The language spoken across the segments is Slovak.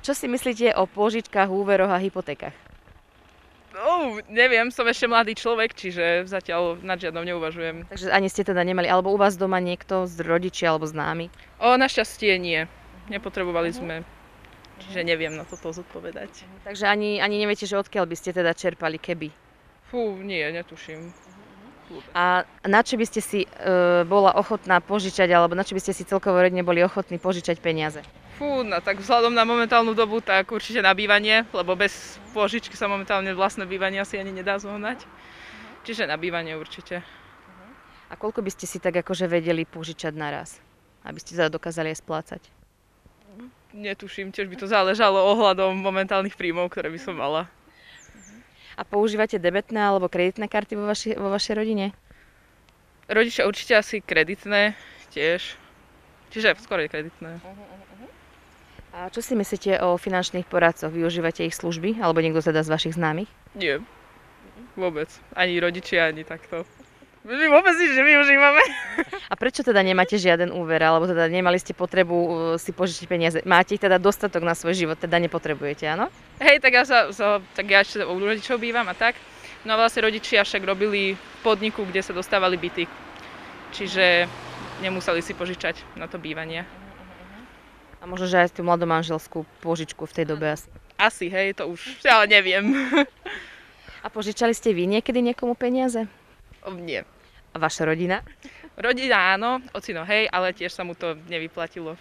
čo si myslíte o pôžičkách, úveroch a hypotékach? Neviem, som ešte mladý človek, čiže zatiaľ nad žiadnou neuvažujem. Takže ani ste teda nemali, alebo u vás doma niekto z rodičia alebo známy? Našťastie nie. Nepotrebovali sme, čiže neviem na toto zodpovedať. Takže ani neviete, že odkiaľ by ste teda čerpali, keby? Nie, netuším. A na čo by ste si bola ochotná požičať, alebo na čo by ste si celkovo rodine boli ochotní požičať peniaze? Tak vzhľadom na momentálnu dobu, tak určite na bývanie, lebo bez pôžičky sa momentálne vlastné bývanie asi ani nedá zohnať. Čiže na bývanie určite. A koľko by ste si tak akože vedeli požičať naraz? Aby ste teda dokázali aj splácať? Netuším, tiež by to záležalo ohľadom momentálnych príjmov, ktoré by som mala. A používate debetné alebo kreditné karty vo vašej rodine? Rodičia určite asi kreditné tiež. Čiže skôr je kreditné. A čo si myslíte o finančných poradcoch? Využívate ich služby? Alebo niekto teda z vašich známych? Nie. Vôbec. Ani rodičia, ani takto. My vôbec nič nevyužívame. A prečo teda nemáte žiaden úver? Alebo teda nemali ste potrebu si požičiť peniaze? Máte ich teda dostatok na svoj život, teda nepotrebujete, áno? Hej, tak ja ešte u rodičov bývam a tak. No a vlastne rodičia však robili v podniku, kde sa dostávali byty. Čiže nemuseli si požičať na to bývanie. A možno, že aj tú mladomanželskú pôžičku v tej dobe asi. Asi, hej, to už ja neviem. A požičali ste vy niekedy niekomu peniaze? Nie. A vaša rodina? Rodina áno, ocino hej, ale tiež sa mu to nevyplatilo.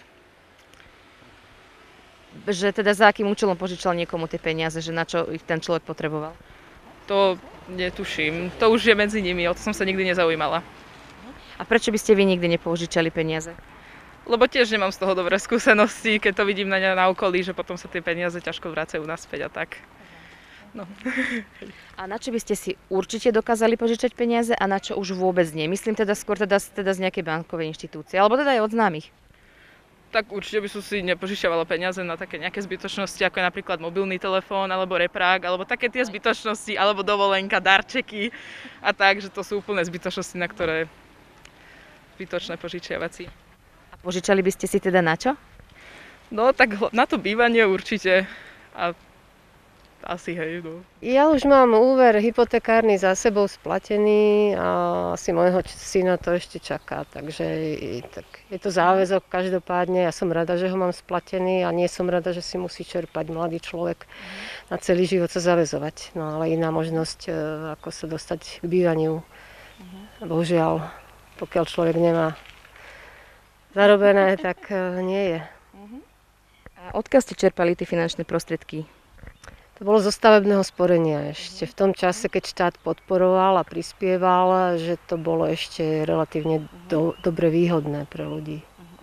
Že teda za akým účelom požičal niekomu tie peniaze, že na čo ich ten človek potreboval? To netuším, to už je medzi nimi, o to som sa nikdy nezaujímala. A prečo by ste vy nikdy nepožičali peniaze? Lebo tiež nemám z toho dobré skúsenosti, keď to vidím na okolí, že potom sa tie peniaze ťažko vracajú naspäť a tak. No. A na čo by ste si určite dokázali požičať peniaze a na čo už vôbec nie? Myslím teda skôr teda z nejakej bankovej inštitúcie, alebo teda aj od známych. Tak určite by som si nepožičiavala peniaze na také nejaké zbytočnosti, ako je napríklad mobilný telefón, alebo reprák, alebo také tie zbytočnosti, alebo dovolenka, darčeky a tak, že to sú úplne zbytočnosti, na ktoré zbytočné požičiavať si. A požičali by ste si teda na čo? No tak na to bývanie určite a asi hej, no. Ja už mám úver hypotekárny za sebou splatený a asi môjho syna to ešte čaká, takže tak je to záväzok každopádne. Ja som rada, že ho mám splatený a nie som rada, že si musí čerpať mladý človek na celý život sa zaväzovať. No ale iná možnosť, ako sa dostať k bývaniu. Bohužiaľ, pokiaľ človek nemá zarobené, tak nie je. A odkiaľ ste čerpali tie finančné prostriedky? To bolo zo stavebného sporenia ešte. V tom čase, keď štát podporoval a prispieval, že to bolo ešte relatívne dobre výhodné pre ľudí.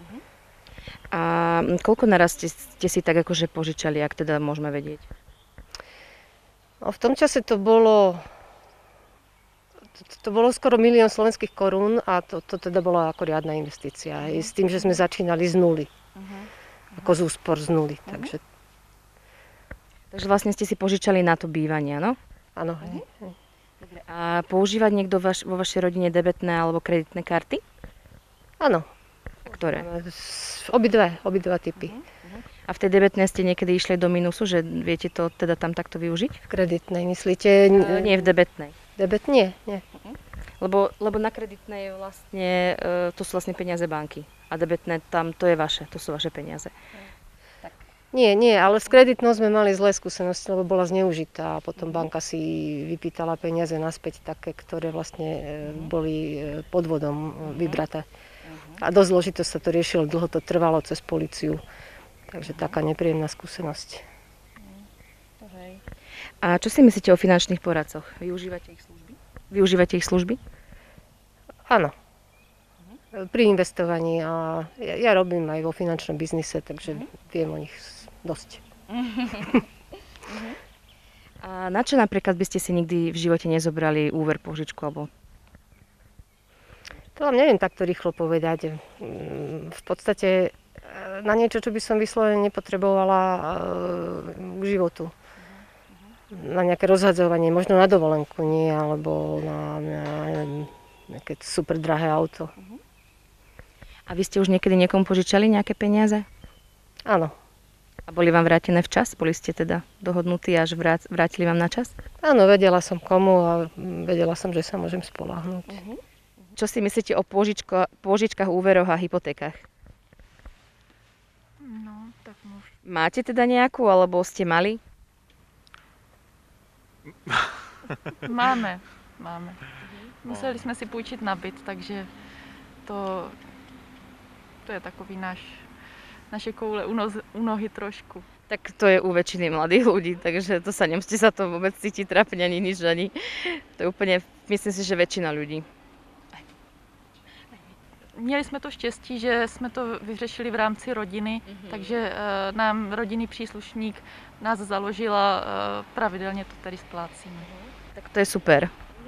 A koľko naraz ste si tak akože požičali, ak teda môžeme vedieť? No, v tom čase to bolo skoro 1 000 000 slovenských korún a to teda bola ako riadna investícia. S tým, že sme začínali z nuly. Ako z úspor z nuly. Takže vlastne ste si požičali na to bývanie, no? Áno. Dobre. A používa niekto vo vašej rodine debetné alebo kreditné karty? Áno. Ktoré? Obidva typy. A v tej debetnej ste niekedy išli do minusu, že viete to teda tam takto využiť? V kreditnej, myslíte? Nie, v debetnej. Debet? Nie. Lebo na kreditnej je vlastne, to sú vlastne peniaze banky. A debetné tam, to je vaše, to sú vaše peniaze. Nie, ale s kreditnou sme mali zlé skúsenosti, lebo bola zneužitá a potom banka si vypýtala peniaze naspäť také, ktoré vlastne boli podvodom vybraté. A dosť zložito sa to riešilo, dlho to trvalo cez políciu. Takže taká nepríjemná skúsenosť. A čo si myslíte o finančných poradcoch? Využívate ich služby? Áno. Pri investovaní a ja robím aj vo finančnom biznise, takže viem o nich dosť. A na čo napríklad by ste si nikdy v živote nezobrali úver, požičku alebo? To vám neviem takto rýchlo povedať. V podstate na niečo, čo by som vyslovene nepotrebovala k životu. Na nejaké rozhadzovanie, možno na dovolenku, nie, alebo na nejaké super drahé auto. A vy ste už niekedy niekomu požičali nejaké peniaze? Áno. A boli vám vrátené včas? Boli ste teda dohodnutí až vrátili vám na čas? Áno, vedela som komu a vedela som, že sa môžem spoľahnúť. Čo si myslíte o pôžičkách, úveroch a hypotékach? No, tak môžem. Máte teda nejakú, alebo ste mali? Máme. Museli jsme si půjčit na byt, takže to je takový naše koule u nohy trošku. Tak to je u väčšiny mladých ľudí, takže to sa nemusíte sa to vôbec cítiť trápne ani nič, ani. To je úplne, myslím si, že väčšina ľudí. Měli jsme to štěstí, že jsme to vyřešili v rámci rodiny, takže nám rodinný příslušník nás založil a pravidelně to tady splácíme. Tak to je super.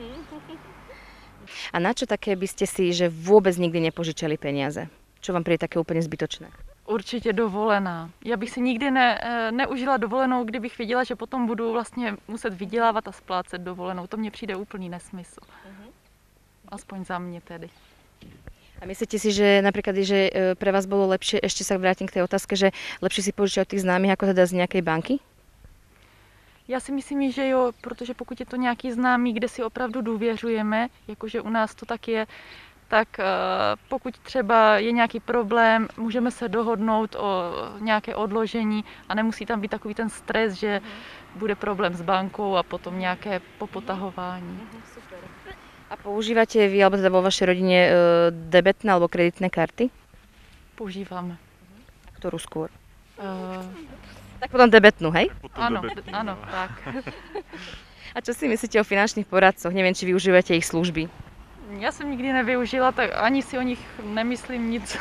A na čo také by ste si, že vôbec nikdy nepožičali peniaze? Čo vám príde také úplne zbytočné? Určitě dovolená. Já bych si nikdy neužila dovolenou, kdybych věděla, že potom budu vlastně muset vydělávat a splácet dovolenou. To mně přijde úplný nesmysl. Aspoň za mě tedy. A myslíte si, že napríklad, že pre vás bolo lepšie, ešte sa vrátim k tej otázke, že lepšie si požičať od tých známych ako teda z nejakej banky? Já si myslím, že jo, protože pokud je to nějaký známý, kde si opravdu důvěřujeme, jakože u nás to tak je, tak pokud třeba je nějaký problém, můžeme se dohodnout o nějaké odložení a nemusí tam být takový ten stres, že bude problém s bankou a potom nějaké popotahování. A používate vy, alebo teda vo vašej rodine debetné alebo kreditné karty? Používáme. Ktorú skôr? Tak potom debetnú, hej? Ano, tak. A čo si myslíte o finančných poradcoch? Neviem, či využívate ich služby. Já jsem nikdy nevyužila, tak ani si o nich nemyslím nic.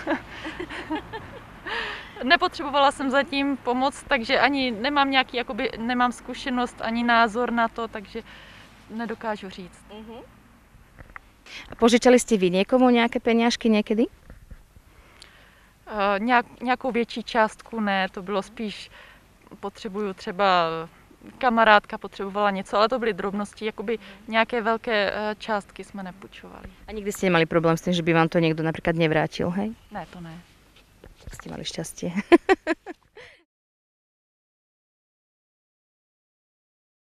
Nepotřebovala jsem zatím pomoc, takže ani nemám nějaký, nemám zkušenost ani názor na to, takže nedokážu říct. A požičali ste vy niekomu nejaké peniažky niekedy? Nějakou větší částku ne, to bylo spíš, potřebuju třeba, kamarádka potřebovala něco, ale to byly drobnosti, jakoby nějaké velké částky jsme nepůjčovali. A nikdy ste nemali problém s tým, že by vám to niekto napríklad nevrátil, hej? Ne, to ne. Tak ste mali šťastie.